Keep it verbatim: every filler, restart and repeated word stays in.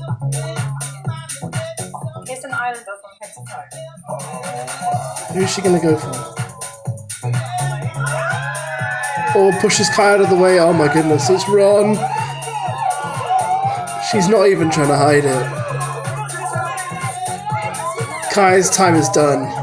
It's an island from Mexico. Who's she gonna go for? Oh, pushes Kai out of the way. Oh my goodness, it's Ron. She's not even trying to hide it. Kai's time is done.